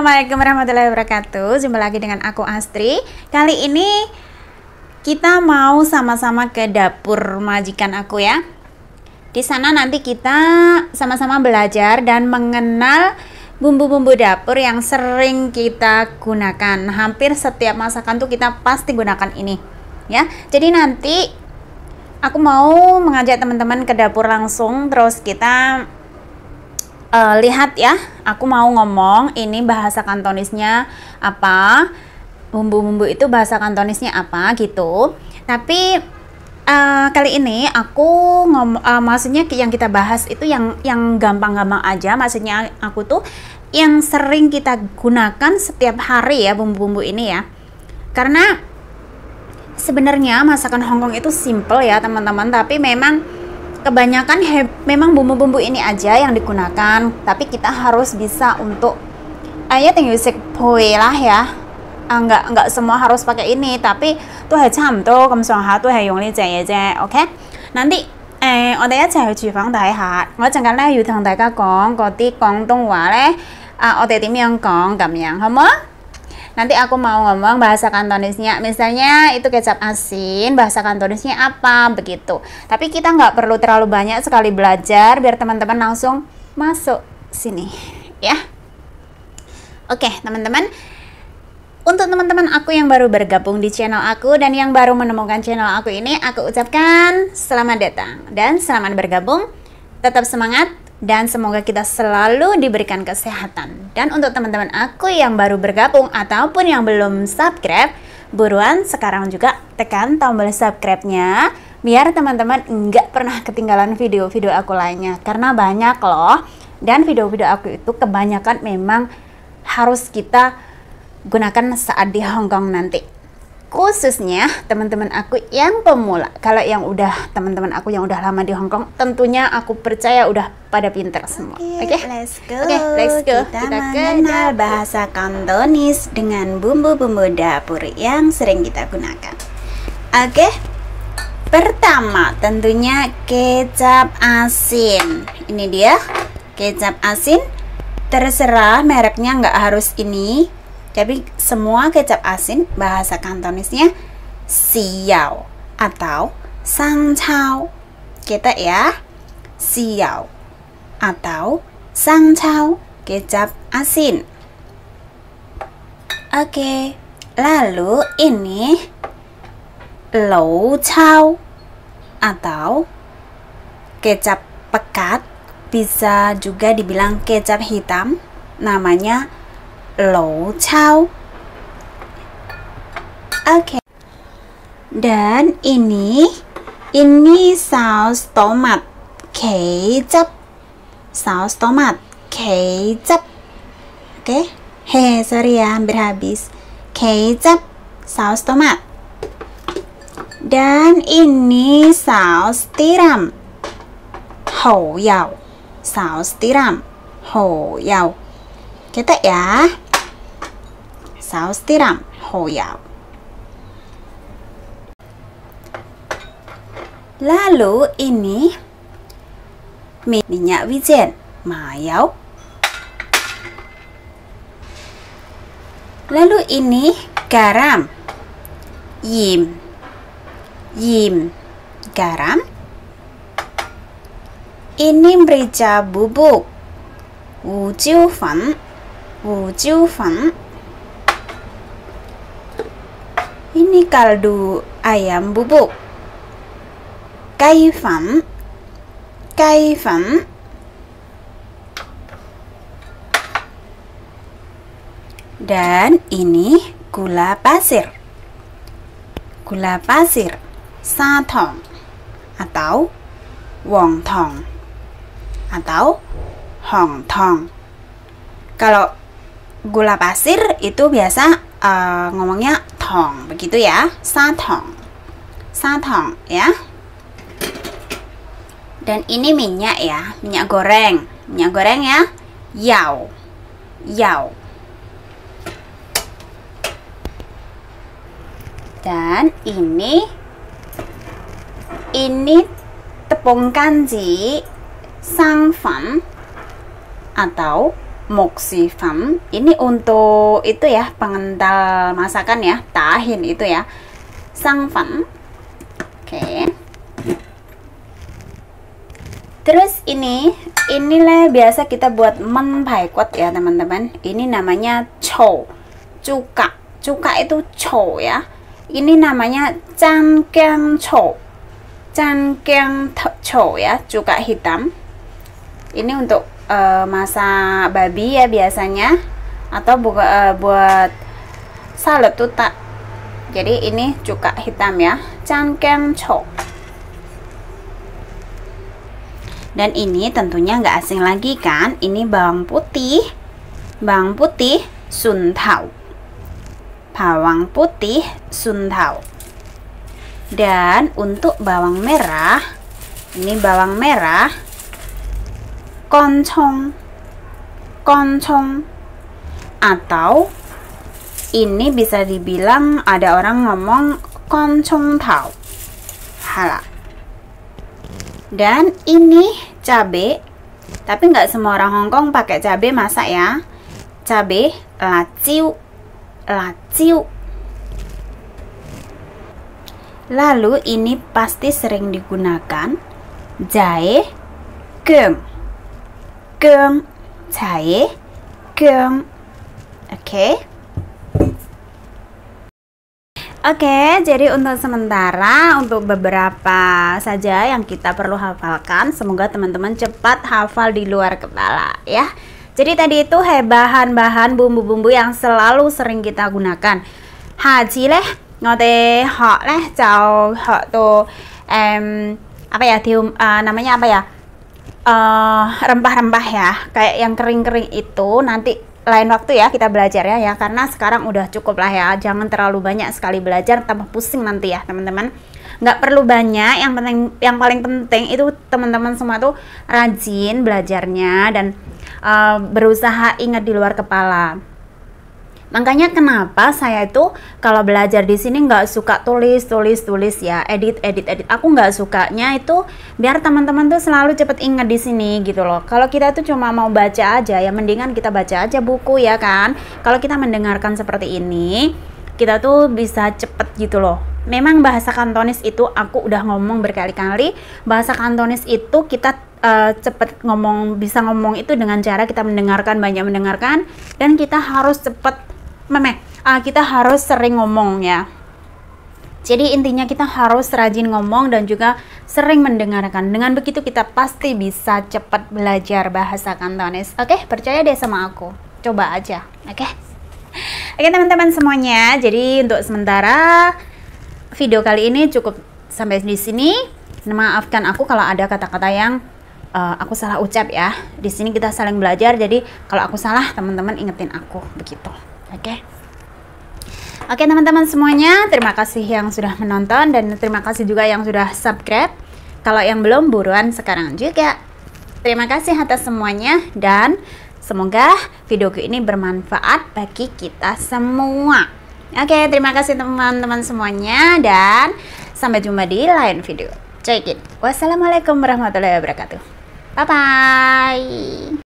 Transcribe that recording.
Assalamualaikum warahmatullahi wabarakatuh. Jumpa lagi dengan aku Astri. Kali ini kita mau sama-sama ke dapur majikan aku ya. Di sana nanti kita sama-sama belajar dan mengenal bumbu-bumbu dapur yang sering kita gunakan. Hampir setiap masakan tuh kita pasti gunakan ini ya. Jadi nanti aku mau mengajak teman-teman ke dapur langsung, terus kita lihat ya, aku mau ngomong ini bahasa Kantonisnya apa, bumbu-bumbu itu bahasa Kantonisnya apa gitu. Tapi kali ini aku maksudnya yang kita bahas itu yang gampang-gampang aja. Maksudnya aku tuh yang sering kita gunakan setiap hari ya, bumbu-bumbu ini ya. Karena sebenarnya masakan Hongkong itu simple ya teman-teman, tapi memang kebanyakan memang bumbu-bumbu ini aja yang digunakan, tapi kita harus bisa untuk ya tinggal sekpoi lah ya. Enggak semua harus pakai ini, tapi tuh hai cham tuh kem suang ha tuh hai yong li jie jie. Oke. Nanti我哋一齊去廚房睇下。我陣間咧要同大家講嗰啲廣東話咧，我哋點樣講咁樣，好唔好？Nanti aku mau ngomong bahasa Kantonisnya, misalnya itu kecap asin, bahasa Kantonisnya apa, begitu. Tapi kita nggak perlu terlalu banyak sekali belajar, biar teman-teman langsung masuk sini, ya. Oke, teman-teman. Untuk teman-teman aku yang baru bergabung di channel aku dan yang baru menemukan channel aku ini, aku ucapkan selamat datang dan selamat bergabung. Tetap semangat. Dan semoga kita selalu diberikan kesehatan. Dan untuk teman-teman aku yang baru bergabung ataupun yang belum subscribe, buruan sekarang juga tekan tombol subscribe-nya, biar teman-teman nggak pernah ketinggalan video-video aku lainnya. Karena banyak loh, dan video-video aku itu kebanyakan memang harus kita gunakan saat di Hongkong nanti. Khususnya teman-teman aku yang pemula. Kalau yang udah teman-teman aku yang udah lama di Hongkong, tentunya aku percaya udah pada pinter semua. Oke, let's go. Let's go. Kita mengenal bahasa Kantonis dengan bumbu-bumbu dapur yang sering kita gunakan. Oke. Pertama, tentunya kecap asin. Ini dia, kecap asin. Terserah mereknya, nggak harus ini. Tapi semua kecap asin bahasa Kantonisnya xiao atau sangcao. Kita ya, xiao atau sangcao, kecap asin. Oke, lalu ini lou cao atau kecap pekat, bisa juga dibilang kecap hitam, namanya lou cao. Oke. Dan ini saus tomat, kecap. Saus tomat, kecap. Oke. Sorry ya, hampir habis. Kecap, saus tomat. Dan ini saus tiram, hou yao. Saus tiram, hou yao. Kita ya, saus tiram, hou yao. Lalu ini minyak wijen, ma yao. Lalu ini garam, yim, garam. Ini merica bubuk, wujiu fan. Ini kaldu ayam bubuk, kai fan. Dan ini gula pasir, satong atau wongtong atau hongtong. Kalau gula pasir itu biasa ngomongnya tong, begitu ya, satong ya. Dan ini minyak ya, minyak goreng ya, yao. Dan ini tepung kanji, sangfan atau moxi phẩm. Ini untuk itu ya, pengental masakan ya, tahin itu ya. Sang phẩm. Oke. Terus inilah biasa kita buat men pai quất ya teman-teman. Ini namanya chou, cuka. Cuka itu chou ya. Ini namanya chan keng chou. Chan keng chou ya, cuka hitam. Ini untuk masak babi ya biasanya, atau buat salad tuta. Jadi ini cuka hitam ya, chan keng chou. Dan ini tentunya nggak asing lagi kan, ini bawang putih sun thảo, bawang putih sun thảo. Dan untuk bawang merah, ini bawang merah koncong, atau ini bisa dibilang ada orang ngomong koncong thảo hala. Dan ini cabe, tapi nggak semua orang Hong Kong pakai cabe masak ya. Cabe là ciu. Lalu ini pasti sering digunakan jahe keung, jahe keung. Oke, jadi untuk sementara, untuk beberapa saja yang kita perlu hafalkan. Semoga teman-teman cepat hafal di luar kepala ya. Jadi tadi itu bahan-bahan bumbu-bumbu yang selalu sering kita gunakan. Haji leh, ngote họ leh, chào họ tuh apa ya, namanya apa ya? Rempah-rempah ya, kayak yang kering-kering itu nanti lain waktu ya kita belajar ya, karena sekarang udah cukup lah ya, jangan terlalu banyak sekali belajar, tambah pusing nanti ya teman-teman. Nggak perlu banyak, yang paling penting itu teman-teman semua tuh rajin belajarnya dan berusaha ingat di luar kepala. Makanya kenapa saya itu kalau belajar di sini nggak suka tulis ya, edit. Aku nggak sukanya itu biar teman-teman tuh selalu cepet ingat di sini gitu loh. Kalau kita tuh cuma mau baca aja ya, mendingan kita baca aja buku ya kan. Kalau kita mendengarkan seperti ini, kita tuh bisa cepet gitu loh. Memang bahasa Kantonis itu aku udah ngomong berkali-kali, bahasa Kantonis itu kita cepet ngomong, bisa ngomong itu dengan cara kita mendengarkan, banyak mendengarkan, dan kita harus cepet kita harus sering ngomong ya. Jadi intinya kita harus rajin ngomong dan juga sering mendengarkan. Dengan begitu kita pasti bisa cepat belajar bahasa Kantonis. Oke, percaya deh sama aku. Coba aja. Oke teman-teman semuanya. Jadi untuk sementara video kali ini cukup sampai di sini. Maafkan aku kalau ada kata-kata yang aku salah ucap ya. Di sini kita saling belajar. Jadi kalau aku salah, teman-teman ingetin aku begitu. Oke teman-teman semuanya, terima kasih yang sudah menonton dan terima kasih juga yang sudah subscribe. Kalau yang belum, buruan sekarang juga. Terima kasih atas semuanya dan semoga videoku ini bermanfaat bagi kita semua. Oke, terima kasih teman-teman semuanya dan sampai jumpa di lain video. Check it. Wassalamualaikum warahmatullahi wabarakatuh. Bye bye.